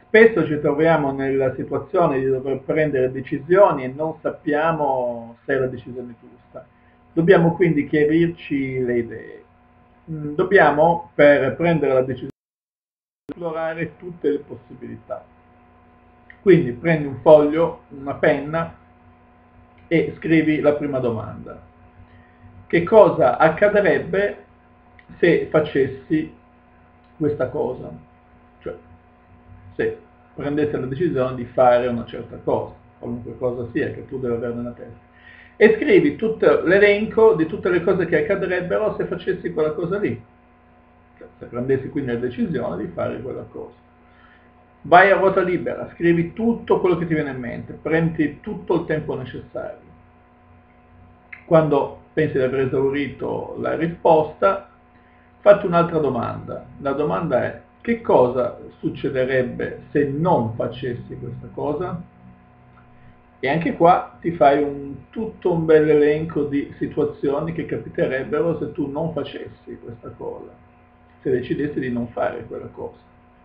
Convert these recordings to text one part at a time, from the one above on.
Spesso ci troviamo nella situazione di dover prendere decisioni e non sappiamo se è la decisione giusta. Dobbiamo quindi chiarirci le idee. Dobbiamo, per prendere la decisione, esplorare tutte le possibilità. Quindi prendi un foglio, una penna e scrivi la prima domanda. Che cosa accadrebbe se facessi questa cosa? Cioè, se prendesse la decisione di fare una certa cosa, qualunque cosa sia che tu devi avere nella testa. E scrivi tutto l'elenco di tutte le cose che accadrebbero se facessi quella cosa lì. Cioè, se prendessi quindi la decisione di fare quella cosa. Vai a ruota libera, scrivi tutto quello che ti viene in mente, prendi tutto il tempo necessario. Quando pensi di aver esaurito la risposta, fatti un'altra domanda. La domanda è: che cosa succederebbe se non facessi questa cosa? E anche qua ti fai tutto un bel elenco di situazioni che capiterebbero se tu non facessi questa cosa, se decidessi di non fare quella cosa.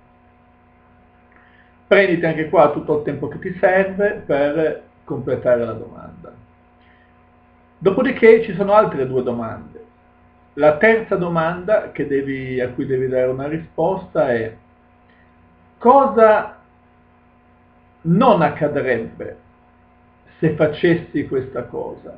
Prenditi anche qua tutto il tempo che ti serve per completare la domanda. Dopodiché ci sono altre due domande. La terza domanda a cui devi dare una risposta è: cosa non accadrebbe se facessi questa cosa?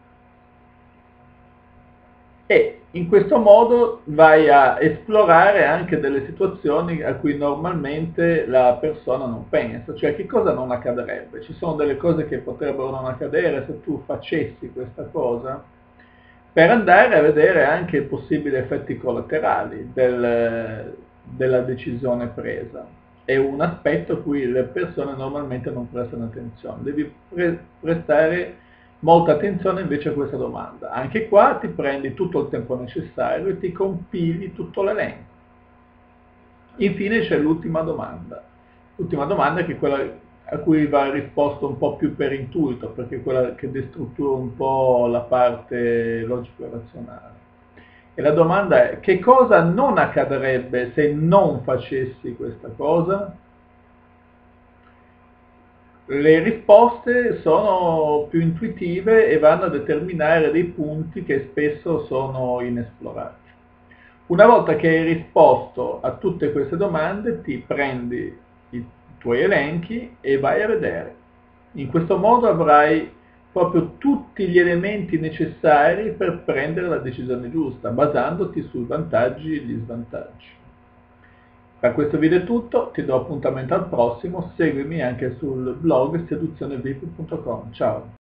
E in questo modo vai a esplorare anche delle situazioni a cui normalmente la persona non pensa, cioè che cosa non accadrebbe. Ci sono delle cose che potrebbero non accadere se tu facessi questa cosa, per andare a vedere anche i possibili effetti collaterali della decisione presa. È un aspetto a cui le persone normalmente non prestano attenzione. Devi prestare molta attenzione invece a questa domanda. Anche qua ti prendi tutto il tempo necessario e ti compili tutto l'elenco. Infine c'è l'ultima domanda. L'ultima domanda che è quella a cui va risposto un po' più per intuito, perché è quella che destruttura un po' la parte logico-razionale. E la domanda è: che cosa non accadrebbe se non facessi questa cosa? Le risposte sono più intuitive e vanno a determinare dei punti che spesso sono inesplorati. Una volta che hai risposto a tutte queste domande, ti prendi i tuoi elenchi e vai a vedere. In questo modo avrai proprio tutti gli elementi necessari per prendere la decisione giusta, basandoti sui vantaggi e gli svantaggi. Per questo video è tutto, ti do appuntamento al prossimo, seguimi anche sul blog seduzionevip.com. Ciao!